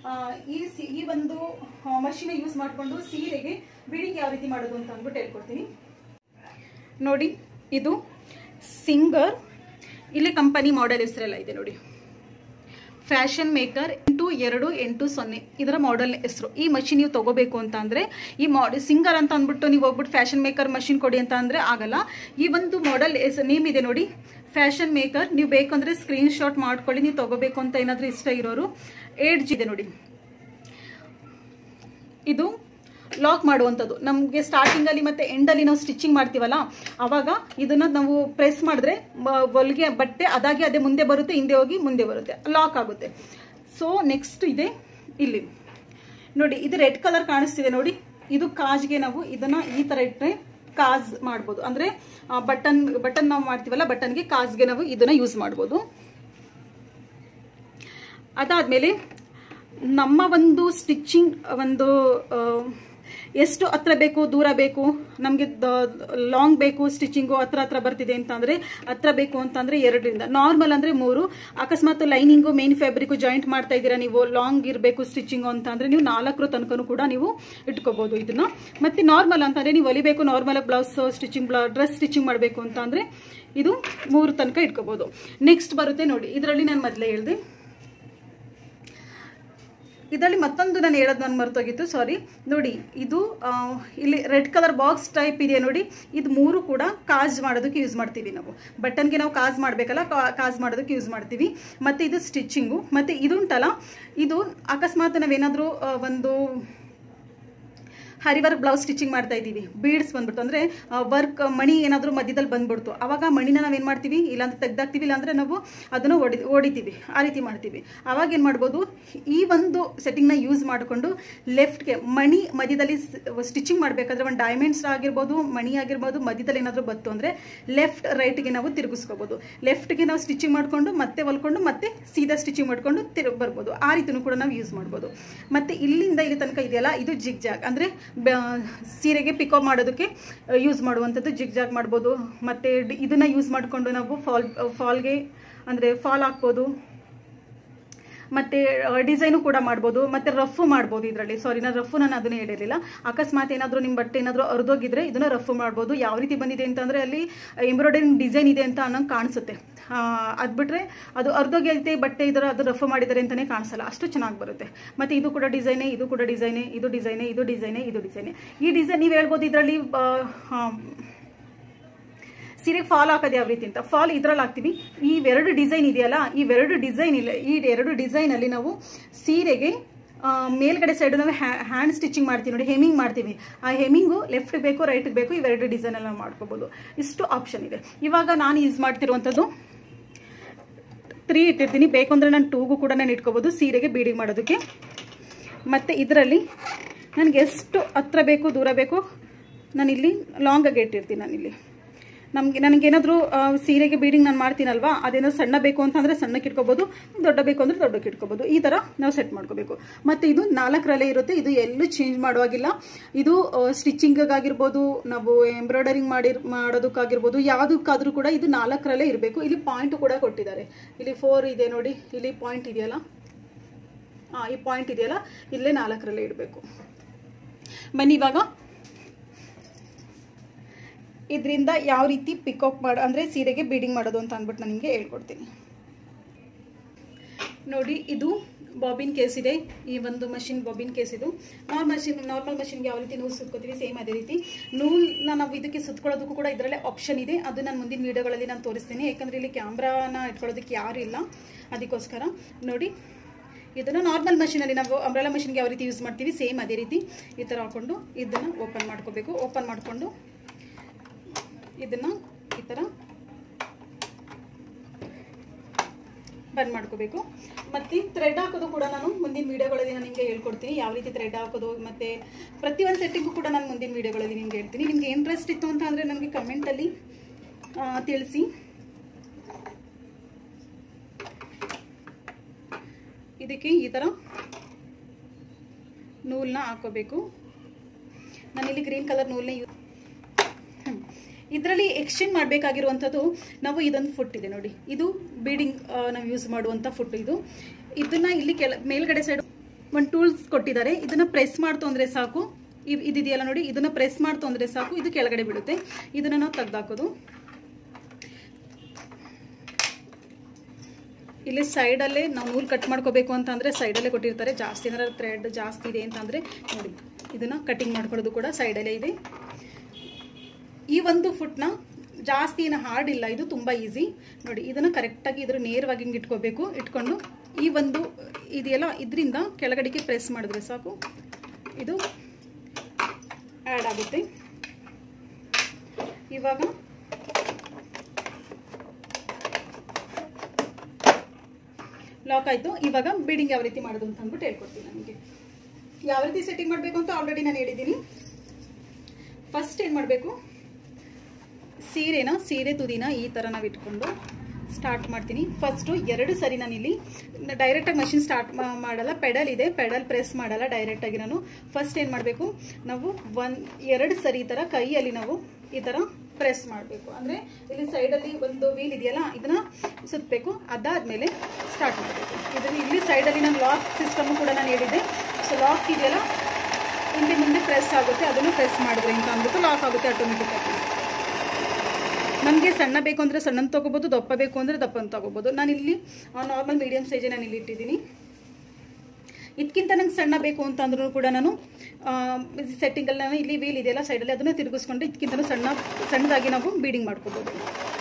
ಈ ಒಂದು ಮಷಿನ್ ಯೂಸ್ ಮಾಡಿಕೊಂಡು ಸೀರೆಗೆ ಬಿಡಿಂಗ್ ಯಾವ ರೀತಿ ಮಾಡೋದು ಅಂತ ಅಂದ್ಬಿಟ್ಟು ಹೇಳ್ಕೊಡ್ತೀನಿ. ನೋಡಿ, ಇದು ಸಿಂಗರ್, ಇಲ್ಲಿ ಕಂಪನಿ ಮಾಡೆಲ್ ಹೆಸರೆಲ್ಲ ಇದೆ ನೋಡಿ, ಫ್ಯಾಷನ್ ಮೇಕರ್ 8280 ಇದರ ಮಾಡೆಲ್ ಹೆಸರು. ಈ ಮಷಿನ್ ನೀವು ತಗೋಬೇಕು ಅಂತ ಅಂದ್ರೆ ಈ ಸಿಂಗರ್ ಅಂತ ಅಂದ್ಬಿಟ್ಟು ನೀವು ಹೋಗ್ಬಿಟ್ಟು ಫ್ಯಾಷನ್ ಮೇಕರ್ ಮಷಿನ್ ಕೊಡಿ ಅಂತ ಅಂದ್ರೆ ಆಗಲ್ಲ. ಈ ಒಂದು ಮಾಡೆಲ್ ನೇಮ್ ಇದೆ ನೋಡಿ, ಫ್ಯಾಷನ್ ಮೇಕರ್. ನೀವು ಬೇಕಂದ್ರೆ ಸ್ಕ್ರೀನ್ ಶಾಟ್ ಮಾಡ್ಕೊಳ್ಳಿ, ನೀವು ತಗೋಬೇಕು ಅಂತ ಏನಾದ್ರೂ ಇಷ್ಟ ಇರೋರು. 8G ಇದೆ ನೋಡಿ. ಇದು ಲಾಕ್ ಮಾಡುವಂಥದ್ದು. ನಮಗೆ ಸ್ಟಾರ್ಟಿಂಗ್ ಅಲ್ಲಿ ಮತ್ತೆ ಎಂಡ್ ಅಲ್ಲಿ ನಾವು ಸ್ಟಿಚಿಂಗ್ ಮಾಡ್ತೀವಲ್ಲ, ಅವಾಗ ಇದನ್ನ ನಾವು ಪ್ರೆಸ್ ಮಾಡಿದ್ರೆ ಹೊಲಿಗೆ ಬಟ್ಟೆ ಅದಾಗಿ ಅದೇ ಮುಂದೆ ಬರುತ್ತೆ, ಹಿಂದೆ ಹೋಗಿ ಮುಂದೆ ಬರುತ್ತೆ, ಲಾಕ್ ಆಗುತ್ತೆ. ಸೊ ನೆಕ್ಸ್ಟ್ ಇದೆ ಇಲ್ಲಿ ನೋಡಿ, ಇದು ರೆಡ್ ಕಲರ್ ಕಾಣಿಸ್ತಿದೆ ನೋಡಿ, ಇದು ಕಾಜ್ಗೆ ನಾವು ಇದನ್ನ ಈ ತರ ಇಟ್ಟರೆ ಕಾಜ್ ಮಾಡ್ಬೋದು. ಅಂದ್ರೆ ಬಟನ್ ನಾವು ಮಾಡ್ತೀವಲ್ಲ, ಬಟನ್ಗೆ ಕಾಜ್ಗೆ ನಾವು ಇದನ್ನ ಯೂಸ್ ಮಾಡ್ಬೋದು. ಅದಾದ್ಮೇಲೆ ನಮ್ಮ ಒಂದು ಸ್ಟಿಚಿಂಗ್ ಒಂದು ಎಷ್ಟು ಹತ್ರ ಬೇಕು ದೂರ ಬೇಕು, ನಮಗೆ ಲಾಂಗ್ ಬೇಕು ಸ್ಟಿಚಿಂಗು ಹತ್ರ ಬರ್ತಿದೆ ಅಂತ ಅಂದ್ರೆ ಹತ್ರ ಬೇಕು ಅಂತಂದ್ರೆ 2ರಿಂದ, ನಾರ್ಮಲ್ ಅಂದ್ರೆ 3. ಅಕಸ್ಮಾತ್ ಲೈನಿಂಗು ಮೇನ್ ಫ್ಯಾಬ್ರಿಕ್ ಜಾಯಿಂಟ್ ಮಾಡ್ತಾ ಇದ್ದೀರಾ ನೀವು, ಲಾಂಗ್ ಇರಬೇಕು ಸ್ಟಿಚಿಂಗು ಅಂತ ಅಂದ್ರೆ ನೀವು 4 ತನಕನೂ ಕೂಡ ನೀವು ಇಟ್ಕೋಬಹುದು ಇದನ್ನ. ಮತ್ತೆ ನಾರ್ಮಲ್ ಅಂತಂದ್ರೆ ನೀವು ಹೊಲಿಬೇಕು, normal blouse stitching, dress stitching ಮಾಡಬೇಕು ಅಂತ ಅಂದ್ರೆ ಇದು 3 ತನಕ ಇಟ್ಕೋಬಹುದು. ನೆಕ್ಸ್ಟ್ ಬರುತ್ತೆ ನೋಡಿ, ಇದರಲ್ಲಿ ನಾನು ಮೊದಲೇ ಹೇಳಿದೆ, ಇದರಲ್ಲಿ ಮತ್ತೊಂದು ನಾನು ಹೇಳೋದು ನಾನು ಮರ್ತೋಗಿತ್ತು, ಸಾರಿ. ನೋಡಿ, ಇದು ಇಲ್ಲಿ ರೆಡ್ ಕಲರ್ ಬಾಕ್ಸ್ ಟೈಪ್ ಇದೆ ನೋಡಿ, ಇದು 3 ಕೂಡ ಕಾಜ್ ಮಾಡೋದಕ್ಕೆ ಯೂಸ್ ಮಾಡ್ತೀವಿ ನಾವು. ಬಟನ್ಗೆ ನಾವು ಕಾಜ್ ಮಾಡಬೇಕಲ್ಲ, ಕಾಜ್ ಮಾಡೋದಕ್ಕೆ ಯೂಸ್ ಮಾಡ್ತೀವಿ. ಮತ್ತು ಇದು ಸ್ಟಿಚಿಂಗು. ಮತ್ತು ಇದು ಉಂಟಲ್ಲ, ಇದು ಅಕಸ್ಮಾತ್ ನಾವೇನಾದರೂ ಒಂದು ಹರಿ ವರ್ಕ್ ಬ್ಲೌಸ್ ಸ್ಟಿಚಿಂಗ್ ಮಾಡ್ತಾ ಇದ್ದೀವಿ, ಬೀಡ್ಸ್ ಬಂದ್ಬಿಟ್ಟು ಅಂದರೆ ವರ್ಕ್ ಮಣಿ ಏನಾದರೂ ಮಧ್ಯದಲ್ಲಿ ಬಂದ್ಬಿಡ್ತು, ಆವಾಗ ಮಣಿನ ನಾವೇನು ಮಾಡ್ತೀವಿ, ಇಲ್ಲಾಂದ್ರೆ ತೆಗ್ದಾಕ್ತೀವಿ, ಇಲ್ಲಾಂದರೆ ನಾವು ಅದನ್ನು ಹೊಡಿತೀವಿ, ಆ ರೀತಿ ಮಾಡ್ತೀವಿ. ಆವಾಗ ಏನು ಮಾಡ್ಬೋದು, ಈ ಒಂದು ಸೆಟ್ಟಿಂಗ್ನ ಯೂಸ್ ಮಾಡಿಕೊಂಡು ಲೆಫ್ಟ್ಗೆ ಮಣಿ ಮಧ್ಯದಲ್ಲಿ ಸ್ಟಿಚಿಂಗ್ ಮಾಡಬೇಕಾದ್ರೆ ಒಂದು ಡೈಮಂಡ್ಸ್ ಆಗಿರ್ಬೋದು, ಮಣಿ ಆಗಿರ್ಬೋದು, ಮಧ್ಯದಲ್ಲಿ ಏನಾದರೂ ಬಂತು ಅಂದರೆ ಲೆಫ್ಟ್ ರೈಟ್ಗೆ ನಾವು ತಿರುಗಿಸ್ಕೋಬೋದು. ಲೆಫ್ಟ್ಗೆ ನಾವು ಸ್ಟಿಚಿಂಗ್ ಮಾಡಿಕೊಂಡು ಮತ್ತೆ ಹೊಲ್ಕೊಂಡು ಮತ್ತೆ ಸೀದಾ ಸ್ಟಿಚಿಂಗ್ ಮಾಡಿಕೊಂಡು ಬರ್ಬೋದು. ಆ ರೀತಿಯೂ ಕೂಡ ನಾವು ಯೂಸ್ ಮಾಡ್ಬೋದು. ಮತ್ತು ಇಲ್ಲಿಂದ ಇಲ್ಲಿ ತನಕ ಇದೆಯಲ್ಲ, ಇದು ಜಿಗ್ ಜಾಗ್ ಅಂದರೆ ಸೀರೆಗೆ ಪಿಕೋ ಮಾಡೋದಕ್ಕೆ ಯೂಸ್ ಮಾಡುವಂಥದ್ದು. ಜಿಗ್-ಜಾಗ್ ಮಾಡ್ಬೋದು. ಮತ್ತು ಇದನ್ನು ಯೂಸ್ ಮಾಡಿಕೊಂಡು ನಾವು ಫಾಲ್ಗೆ ಅಂದರೆ ಫಾಲ್ ಹಾಕ್ಬೋದು. ಮತ್ತು ಡಿಸೈನು ಕೂಡ ಮಾಡ್ಬೋದು. ಮತ್ತು ರಫು ಮಾಡ್ಬೋದು ಇದರಲ್ಲಿ. ಸಾರಿ, ನಾನು ಅದನ್ನೇ ಹೇಳಿರಲಿಲ್ಲ. ಅಕಸ್ಮಾತ್ ಏನಾದರೂ ನಿಮ್ಮ ಬಟ್ಟೆ ಏನಾದರೂ ಅರ್ಧೋಗಿದ್ರೆ ಇದನ್ನು ರಫು ಮಾಡ್ಬೋದು. ಯಾವ ರೀತಿ ಬಂದಿದೆ ಅಂತಂದರೆ ಅಲ್ಲಿ ಎಂಬ್ರಾಯ್ಡರಿಂಗ್ ಡಿಸೈನ್ ಇದೆ ಅಂತ ಅನ್ನೋಂಗೆ ಕಾಣಿಸುತ್ತೆ. ಅದು ಬಿಟ್ಟರೆ ಅದು ಅರ್ಧೋಗೈತೆ ಬಟ್ಟೆ ಇದ್ರೆ ಅದು ರಫು ಮಾಡಿದ್ದಾರೆ ಅಂತಲೇ ಕಾಣಿಸಲ್ಲ, ಅಷ್ಟು ಚೆನ್ನಾಗಿ ಬರುತ್ತೆ. ಮತ್ತು ಇದು ಕೂಡ ಡಿಸೈನೇ, ಇದು ಕೂಡ ಡಿಸೈನೇ, ಇದು ಡಿಸೈನೇ, ಇದು ಡಿಸೈನೇ, ಇದು ಡಿಸೈನೇ. ಈ ಡಿಸೈನ್ ನೀವು ಹೇಳ್ಬೋದು ಇದರಲ್ಲಿ ಸೀರೆಗೆ ಫಾಲ್ ಹಾಕೋದು ಯಾವ ರೀತಿ ಅಂತ. ಫಾಲ್ ಇದರಲ್ಲಿ ಹಾಕ್ತೀವಿ. ಈ ಎರಡು ಡಿಸೈನ್ ಇದೆಯಲ್ಲ, ಈ ಎರಡು ಡಿಸೈನಲ್ಲಿ ನಾವು ಸೀರೆಗೆ ಮೇಲ್ಗಡೆ ಸೈಡ್ ನಾವು ಹ್ಯಾಂಡ್ ಸ್ಟಿಚಿಂಗ್ ಮಾಡ್ತೀವಿ ನೋಡಿ, ಹೆಮ್ಮಿಂಗ್ ಮಾಡ್ತೀವಿ. ಆ ಹೆಮ್ಮಿಂಗು ಲೆಫ್ಟ್ ಬೇಕು, ರೈಟ್ಗೆ ಬೇಕು, ಇವೆರಡು ಡಿಸೈನಲ್ಲಿ ನಾವು ಮಾಡ್ಕೋಬೋದು. ಇಷ್ಟು ಆಪ್ಷನ್ ಇದೆ. ಇವಾಗ ನಾನು ಯೂಸ್ ಮಾಡ್ತಿರುವಂಥದ್ದು 3 ಇಟ್ಟಿರ್ತೀನಿ. ಬೇಕು ಅಂದರೆ ನಾನು 2ಗೂ ಕೂಡ ನಾನು ಇಟ್ಕೋಬೋದು ಸೀರೆಗೆ ಬೀಡಿಂಗ್ ಮಾಡೋದಕ್ಕೆ. ಮತ್ತು ಇದರಲ್ಲಿ ನನಗೆ ಎಷ್ಟು ಹತ್ರ ಬೇಕು ದೂರ ಬೇಕು ನಾನಿಲ್ಲಿ ಲಾಂಗಾಗಿ ಇಟ್ಟಿರ್ತೀನಿ. ನಾನಿಲ್ಲಿ ನನಗೇನಾದರೂ ಸೀರೆಗೆ ಬೀಡಿಂಗ್ ನಾನು ಮಾಡ್ತೀನಲ್ವಾ, ಅದೇನಾದ್ರು ಸಣ್ಣ ಬೇಕು ಅಂತಂದರೆ ಸಣ್ಣಕ್ಕೆ ಇಟ್ಕೋಬೋದು, ದೊಡ್ಡ ಬೇಕು ಅಂದರೆ ದೊಡ್ಡಕ್ಕೆ ಇಟ್ಕೋಬೋದು. ಈ ಥರ ನಾವು ಸೆಟ್ ಮಾಡ್ಕೋಬೇಕು. ಮತ್ತು ಇದು 4ರಲ್ಲೇ ಇರುತ್ತೆ. ಇದು ಎಲ್ಲೂ ಚೇಂಜ್ ಮಾಡುವಾಗಿಲ್ಲ. ಇದು ಸ್ಟಿಚಿಂಗಿಗಾಗಿರ್ಬೋದು, ನಾವು ಎಂಬ್ರಾಯ್ಡರಿಂಗ್ ಮಾಡೋದಕ್ಕಾಗಿರ್ಬೋದು, ಯಾವುದಕ್ಕಾದರೂ ಕೂಡ ಇದು 4ರಲ್ಲೇ ಇರಬೇಕು. ಇಲ್ಲಿ ಪಾಯಿಂಟ್ ಕೂಡ ಕೊಟ್ಟಿದ್ದಾರೆ. ಇಲ್ಲಿ 4 ಇದೆ ನೋಡಿ, ಇಲ್ಲಿ ಪಾಯಿಂಟ್ ಇದೆಯಲ್ಲ, ಈ ಪಾಯಿಂಟ್ ಇದೆಯಲ್ಲ, ಇಲ್ಲೇ 4ರಲ್ಲೇ ಇಡಬೇಕು. ಬನ್ನಿ ಇವಾಗ ಇದರಿಂದ ಯಾವ ರೀತಿ ಪಿಕಾಕ್ ಅಂದರೆ ಸೀರೆಗೆ ಬೀಡಿಂಗ್ ಮಾಡೋದು ಅಂತ ಅಂದ್ಬಿಟ್ಟು ನಾನು ನಿಮಗೆ ಹೇಳ್ಕೊಡ್ತೀನಿ ನೋಡಿ. ಇದು ಬಾಬಿನ್ ಕೇಸ್ ಇದೆ. ಈ ಒಂದು ಮಷಿನ್ ಬಾಬಿನ್ ಕೇಸ್ ಇದು. ನಾರ್ಮಲ್ ಮಷಿನ್ಗೆ ಯಾವ ರೀತಿ ನೂಲು ಸುತ್ಕೋತೀವಿ ಸೇಮ್ ಅದೇ ರೀತಿ ನೂಲನ್ನ ನಾವು ಇದಕ್ಕೆ ಸುತ್ಕೊಳ್ಳೋದಕ್ಕೂ ಕೂಡ ಇದರಲ್ಲೇ ಆಪ್ಷನ್ ಇದೆ. ಅದು ನಾನು ಮುಂದಿನ ವೀಡಿಯೋಗಳಲ್ಲಿ ನಾನು ತೋರಿಸ್ತೀನಿ. ಯಾಕಂದರೆ ಇಲ್ಲಿ ಕ್ಯಾಮ್ರಾನ ಇಟ್ಕೊಳ್ಳೋದಕ್ಕೆ ಯಾರು ಇಲ್ಲ, ಅದಕ್ಕೋಸ್ಕರ ನೋಡಿ. ಇದನ್ನು ನಾರ್ಮಲ್ ಮಷೀನಲ್ಲಿ ನಾವು ಅಂಬ್ರೆಲಾ ಮಷಿನ್ಗೆ ಯಾವ ರೀತಿ ಯೂಸ್ ಮಾಡ್ತೀವಿ ಸೇಮ್ ಅದೇ ರೀತಿ ಈ ಥರ ಹಾಕ್ಕೊಂಡು ಇದನ್ನು ಓಪನ್ ಮಾಡ್ಕೋಬೇಕು. ಓಪನ್ ಮಾಡಿಕೊಂಡು ಇದನ್ನು ಈ ಥರ ಬಂದ್ ಮಾಡ್ಕೋಬೇಕು. ಮತ್ತು ಥ್ರೆಡ್ ಹಾಕೋದು ಕೂಡ ನಾನು ಮುಂದಿನ ವೀಡಿಯೋಗಳಲ್ಲಿ ನಾನು ನಿಮಗೆ ಹೇಳ್ಕೊಡ್ತೀನಿ, ಯಾವ ರೀತಿ ಥ್ರೆಡ್ ಹಾಕೋದು. ಮತ್ತು ಪ್ರತಿಯೊಂದು ಸೆಟ್ಟಿಂಗು ಕೂಡ ನಾನು ಮುಂದಿನ ವೀಡಿಯೋಗಳಲ್ಲಿ ನಿಮ್ಗೆ ಹೇಳ್ತೀನಿ. ನಿಮಗೆ ಇಂಟ್ರೆಸ್ಟ್ ಇತ್ತು ಅಂತ ಅಂದರೆ ನನಗೆ ಕಮೆಂಟಲ್ಲಿ ತಿಳಿಸಿ. ಇದಕ್ಕೆ ಈ ಥರ ನೂಲನ್ನ ಹಾಕೋಬೇಕು. ನಾನಿಲ್ಲಿ ಗ್ರೀನ್ ಕಲರ್ ನೂಲನ್ನ ಇದರಲ್ಲಿ ಎಕ್ಸ್ಚೇಂಜ್ ಮಾಡಬೇಕಾಗಿರುವಂಥದ್ದು ನಾವು ಇದೊಂದು ಫುಟ್ ಇದೆ ನೋಡಿ, ಇದು ಬೀಡಿಂಗ್ ನಾವು ಯೂಸ್ ಮಾಡುವಂಥ ಫುಟ್. ಇದನ್ನು ಇಲ್ಲಿ ಮೇಲ್ಗಡೆ ಸೈಡ್ ಒಂದು ಟೂಲ್ಸ್ ಕೊಟ್ಟಿದ್ದಾರೆ. ಇದನ್ನು ಪ್ರೆಸ್ ಮಾಡ್ತು ಅಂದರೆ ಸಾಕು, ಇದೆಯಲ್ಲ ನೋಡಿ, ಇದನ್ನು ಪ್ರೆಸ್ ಮಾಡ್ತು ಅಂದರೆ ಸಾಕು, ಇದು ಕೆಳಗಡೆ ಬಿಡುತ್ತೆ. ಇದನ್ನು ನಾವು ತೆಗ್ದಾಕೋದು. ಇಲ್ಲಿ ಸೈಡಲ್ಲೇ ನಾವು ನೂಲು ಕಟ್ ಮಾಡ್ಕೋಬೇಕು ಅಂತ ಅಂದರೆ ಸೈಡಲ್ಲೇ ಕೊಟ್ಟಿರ್ತಾರೆ. ಜಾಸ್ತಿ ಏನಾದ್ರು ಥ್ರೆಡ್ ಜಾಸ್ತಿ ಇದೆ ಅಂತಂದರೆ ನೋಡಿ, ಇದನ್ನು ಕಟಿಂಗ್ ಮಾಡ್ಕೊಳ್ಳೋದು ಕೂಡ ಸೈಡಲ್ಲೇ ಇದೆ. ಈ ಒಂದು ಫುಟ್ನ ಜಾಸ್ತಿ ಏನು ಹಾರ್ಡ್ ಇಲ್ಲ, ಇದು ತುಂಬ ಈಸಿ ನೋಡಿ. ಇದನ್ನು ಕರೆಕ್ಟಾಗಿ ಇದ್ರ ನೇರವಾಗಿ ಹಿಂಗೆ ಇಟ್ಕೋಬೇಕು. ಇಟ್ಕೊಂಡು ಈ ಒಂದು ಇದೆಯಲ್ಲ, ಇದರಿಂದ ಕೆಳಗಡೆಗೆ ಪ್ರೆಸ್ ಮಾಡಿದ್ರೆ ಸಾಕು, ಇದು ಆ್ಯಡ್ ಆಗುತ್ತೆ. ಇವಾಗ ಲಾಕ್ ಆಯಿತು. ಇವಾಗ ಬೀಡಿಂಗ್ ಯಾವ ರೀತಿ ಮಾಡೋದು ಅಂತ ಅಂದ್ಬಿಟ್ಟು ಹೇಳ್ಕೊಡ್ತೀನಿ. ನನಗೆ ಯಾವ ರೀತಿ ಸೆಟ್ಟಿಂಗ್ ಮಾಡಬೇಕು ಅಂತ ಆಲ್ರೆಡಿ ನಾನು ಹೇಳಿದ್ದೀನಿ. ಫಸ್ಟ್ ಏನು ಮಾಡಬೇಕು, ಸೀರೆ ತುದಿನ ಈ ಥರ ನಾವು ಇಟ್ಕೊಂಡು ಸ್ಟಾರ್ಟ್ ಮಾಡ್ತೀನಿ. ಫಸ್ಟು 2 ಸರಿ ನಾನಿಲ್ಲಿ ಡೈರೆಕ್ಟಾಗಿ ಮಷಿನ್ ಸ್ಟಾರ್ಟ್ ಮಾಡಲ್ಲ, ಪೆಡಲ್ ಇದೆ, ಪೆಡಲ್ ಪ್ರೆಸ್ ಮಾಡಲ್ಲ, ಡೈರೆಕ್ಟಾಗಿ ನಾನು ಫಸ್ಟ್ ಏನು ಮಾಡಬೇಕು, ನಾವು 2 ಸರಿ ಈ ಥರ ಕೈಯಲ್ಲಿ ನಾವು ಈ ಥರ ಪ್ರೆಸ್ ಮಾಡಬೇಕು. ಅಂದರೆ ಇಲ್ಲಿ ಸೈಡಲ್ಲಿ ಒಂದು ವೀಲ್ ಇದೆಯಲ್ಲ, ಇದನ್ನು ಸುತ್ತಬೇಕು. ಅದಾದಮೇಲೆ ಸ್ಟಾರ್ಟ್ ಮಾಡಬೇಕು. ಇದನ್ನು ಇಲ್ಲಿ ಸೈಡಲ್ಲಿ ನಾನು ಲಾಕ್ ಸಿಸ್ಟಮು ಕೂಡ ನಾನು ಹೇಳಿದ್ದೆ. ಸೊ ಲಾಕ್ ಇದೆಯಲ್ಲ, ಹಿಂದೆ ಮುಂದೆ ಪ್ರೆಸ್ ಆಗುತ್ತೆ, ಅದನ್ನು ಪ್ರೆಸ್ ಮಾಡಿದ್ರೆ ಅಂತ ಅಂದ್ಬಿಟ್ಟು ಲಾಕ್ ಆಗುತ್ತೆ ಆಟೋಮೆಟಿಕ್ಕಾಗಿ. ನಮಗೆ ಸಣ್ಣ ಬೇಕು ಅಂದರೆ ಸಣ್ಣನ್ನು ತೊಗೋಬೋದು, ದಪ್ಪ ಬೇಕು ಅಂದರೆ ದಪ್ಪನ್ನು ತೊಗೋಬೋದು. ನಾನಿಲ್ಲಿ ನಾರ್ಮಲ್ ಮೀಡಿಯಮ್ ಸೈಜೇ ನಾನು ಇಲ್ಲಿ ಇಟ್ಟಿದ್ದೀನಿ. ಇದಕ್ಕಿಂತ ನಂಗೆ ಸಣ್ಣ ಬೇಕು ಅಂತ ಅಂದ್ರೂ ಕೂಡ ನಾನು ಸೆಟ್ಟಿಂಗಲ್ಲಿ ನಾನು ಇಲ್ಲಿ ವೀಲ್ ಇದೆಯಲ್ಲ ಸೈಡಲ್ಲಿ, ಅದನ್ನು ತಿರುಗಿಸ್ಕೊಂಡು ಇದಕ್ಕಿಂತ ಸಣ್ಣದಾಗಿ ನಾವು ಬೀಡಿಂಗ್ ಮಾಡ್ಕೋಬೋದು.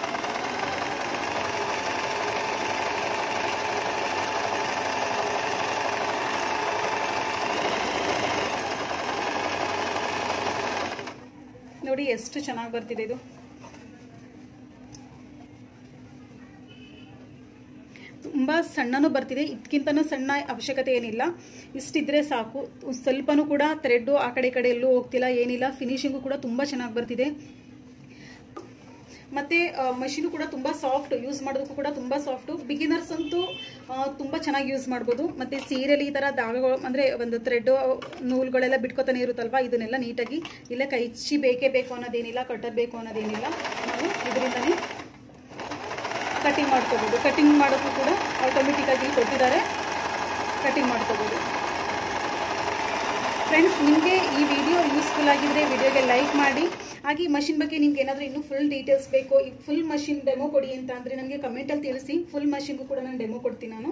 ನೋಡಿ ಎಷ್ಟು ಚೆನ್ನಾಗಿ ಬರ್ತಿದೆ ಇದು. ತುಂಬ ಸಣ್ಣನೂ ಬರ್ತಿದೆ, ಇದಕ್ಕಿಂತನೂ ಸಣ್ಣ ಅವಶ್ಯಕತೆ ಏನಿಲ್ಲ, ಇಷ್ಟಿದ್ರೆ ಸಾಕು. ಸ್ವಲ್ಪನೂ ಕೂಡ ಥ್ರೆಡ್ಡು ಆ ಕಡೆ ಈ ಕಡೆ ಎಲ್ಲೂ ಹೋಗ್ತಿಲ್ಲ, ಏನಿಲ್ಲ. ಫಿನಿಶಿಂಗು ಕೂಡ ತುಂಬ ಚೆನ್ನಾಗಿ ಬರ್ತಿದೆ. ಮತ್ತು ಮಷೀನು ಕೂಡ ತುಂಬ ಸಾಫ್ಟ್, ಯೂಸ್ ಮಾಡೋದಕ್ಕೂ ಕೂಡ ತುಂಬ ಸಾಫ್ಟು. ಬಿಗಿನರ್ಸ್ ಅಂತೂ ತುಂಬ ಚೆನ್ನಾಗಿ ಯೂಸ್ ಮಾಡ್ಬೋದು. ಮತ್ತು ಸೀರೆಯಲ್ಲಿ ಈ ಥರ ದಾಗಗಳು ಅಂದರೆ ಒಂದು ಥ್ರೆಡ್ ನೂಲುಗಳೆಲ್ಲ ಬಿಟ್ಕೋತಾನೆ ಇರುತ್ತಲ್ವ, ಇದನ್ನೆಲ್ಲ ನೀಟಾಗಿ ಇಲ್ಲ ಕೈಚಿ ಬೇಕೇ ಬೇಕು ಅನ್ನೋದೇನಿಲ್ಲ, ಕಟ್ಟರ್ ಬೇಕು ಅನ್ನೋದೇನಿಲ್ಲ, ನಾವು ಇದರಿಂದನೇ ಕಟಿಂಗ್ ಮಾಡ್ಕೋಬೋದು. ಕಟಿಂಗ್ ಮಾಡೋಕ್ಕೂ ಕೂಡ ಆಟೋಮೆಟಿಕ್ಕಾಗಿ ಕೊಟ್ಟಿದ್ದಾರೆ, ಕಟಿಂಗ್ ಮಾಡ್ಕೋಬೋದು. ಫ್ರೆಂಡ್ಸ್, ನಿಮಗೆ ಈ ವಿಡಿಯೋ ಯೂಸ್ಫುಲ್ ಆಗಿದ್ರೆ ವಿಡಿಯೋಗೆ ಲೈಕ್ ಮಾಡಿ. ಹಾಗೆ ಈ ಮಷಿನ್ ಬಗ್ಗೆ ನಿಮ್ಗೆ ಏನಾದರೂ ಇನ್ನೂ ಫುಲ್ ಡೀಟೇಲ್ಸ್ ಬೇಕು, ಈ ಫುಲ್ ಮಷಿನ್ ಡೆಮೋ ಕೊಡಿ ಅಂತ ಅಂದರೆ ನನಗೆ ಕಮೆಂಟಲ್ಲಿ ತಿಳಿಸಿ. ಫುಲ್ ಮಷಿನ್ಗೂ ಕೂಡ ನಾನು ಡೆಮೋ ಕೊಡ್ತೀನಿ ನಾನು.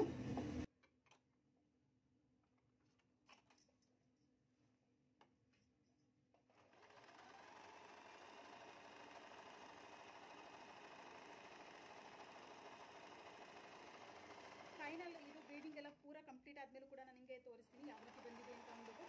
ಫೈನಲ್ ಇದು ಬ್ರೀಡಿಂಗ್ ಎಲ್ಲ ಪೂರ ಕಂಪ್ಲೀಟ್ ಆದಮೇಲೆ ಕೂಡ ನಾನು ನಿಮಗೆ ತೋರಿಸ್ತೀನಿ ಯಾವ ರೀತಿ ಬಂದಿದೆ ಅಂತ ಅಂದ್ಬಿಟ್ಟು.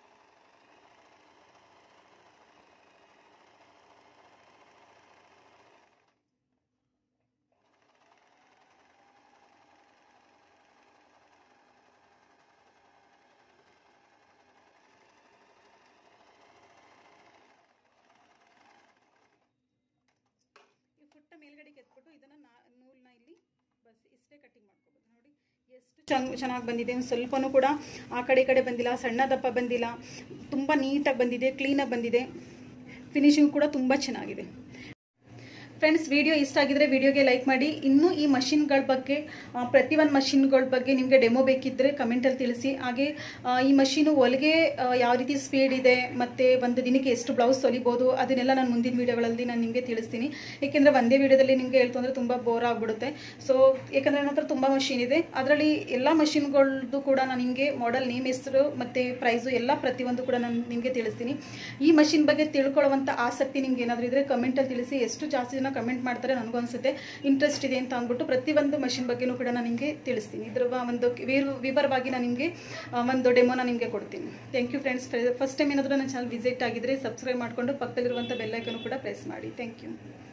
ಈ ಫುಟ್ಟ ಮೇಲ್ಗಡೆಗೆ ಎತ್ಬಿಟ್ಟು ಇದನ್ನು ನೂಲನ್ನ ಇಲ್ಲಿ ಬಸ್ ಇಷ್ಟೇ ಕಟಿಂಗ್ ಮಾಡ್ಕೋಬೋದು. ನೋಡಿ ಎಷ್ಟು ಚೆನ್ನಾಗಿ ಬಂದಿದೆ. ಒಂದು ಸ್ವಲ್ಪನೂ ಕೂಡ ಆ ಕಡೆ ಈ ಕಡೆ ಬಂದಿಲ್ಲ, ಸಣ್ಣ ದಪ್ಪ ಬಂದಿಲ್ಲ, ತುಂಬ ನೀಟಾಗಿ ಬಂದಿದೆ, ಕ್ಲೀನಾಗಿ ಬಂದಿದೆ. ಫಿನಿಶಿಂಗ್ ಕೂಡ ತುಂಬ ಚೆನ್ನಾಗಿದೆ. ಫ್ರೆಂಡ್ಸ್, ವಿಡಿಯೋ ಇಷ್ಟ ಆಗಿದ್ರೆ ವಿಡಿಯೋಗೆ ಲೈಕ್ ಮಾಡಿ. ಇನ್ನೂ ಈ ಮಷಿನ್ಗಳ ಬಗ್ಗೆ ಪ್ರತಿಯೊಂದು ಮಷಿನ್ಗಳ ಬಗ್ಗೆ ನಿಮಗೆ ಡೆಮೋ ಬೇಕಿದ್ದರೆ ಕಮೆಂಟಲ್ಲಿ ತಿಳಿಸಿ. ಹಾಗೆ ಈ ಮಷೀನು ಹೊಲಿಗೆ ಯಾವ ರೀತಿ ಸ್ಪೀಡ್ ಇದೆ ಮತ್ತು ಒಂದು ದಿನಕ್ಕೆ ಎಷ್ಟು ಬ್ಲೌಸ್ ಹೊಲಿಬೋದು ಅದನ್ನೆಲ್ಲ ನಾನು ಮುಂದಿನ ವೀಡಿಯೋಗಳಲ್ಲಿ ನಾನು ನಿಮಗೆ ತಿಳಿಸ್ತೀನಿ. ಏಕೆಂದರೆ ಒಂದೇ ವೀಡಿಯೋದಲ್ಲಿ ನಿಮಗೆ ಹೇಳ್ತು ಅಂದರೆ ತುಂಬ ಬೋರ್ ಆಗಿಬಿಡುತ್ತೆ. ಸೊ ಏಕೆಂದರೆ ನನ್ನ ಹತ್ರ ತುಂಬ ಮಷೀನ್ ಇದೆ, ಅದರಲ್ಲಿ ಎಲ್ಲ ಮಷಿನ್ಗಳದ್ದು ಕೂಡ ನಾನು ನಿಮಗೆ ಮಾಡೆಲ್ ನೇಮ್, ಹೆಸರು ಮತ್ತು ಪ್ರೈಸು ಎಲ್ಲ ಪ್ರತಿಯೊಂದು ಕೂಡ ನಾನು ನಿಮಗೆ ತಿಳಿಸ್ತೀನಿ. ಈ ಮಷಿನ್ ಬಗ್ಗೆ ತಿಳ್ಕೊಳ್ಳುವಂಥ ಆಸಕ್ತಿ ನಿಮ್ಗೆ ಏನಾದರೂ ಇದ್ದರೆ ಕಮೆಂಟಲ್ಲಿ ತಿಳಿಸಿ. ಎಷ್ಟು ಜಾಸ್ತಿ ಕಮೆಂಟ್ ಮಾಡ್ತಾರೆ ನನಗೂ ಅನ್ಸುತ್ತೆ ಇಂಟ್ರೆಸ್ಟ್ ಇದೆ ಅಂತ ಅಂದ್ಬಿಟ್ಟು ಪ್ರತಿಯೊಂದು ಮಷಿನ್ ಬಗ್ಗೆನೂ ಕೂಡ ನಾನು ನಿಮಗೆ ತಿಳಿಸ್ತೀನಿ. ಇದರ ಒಂದು ವಿವರವಾಗಿ ನಾನು ನಿಮಗೆ ಒಂದು ಡೆಮೋನ ನಿಮಗೆ ಕೊಡ್ತೀನಿ. Thank you friends. First time ಏನಾದರೂ ನನ್ನ ಚಾನಲ್ ವಿಸಿಟ್ ಆಗಿದ್ರೆ ಸಬ್ಸ್ಕ್ರೈಬ್ ಮಾಡಿಕೊಂಡು ಪಕ್ಕದಲ್ಲಿರುವಂಥ ಬೆಲ್ ಐಕನ್ ಕೂಡ ಪ್ರೆಸ್ ಮಾಡಿ. Thank you.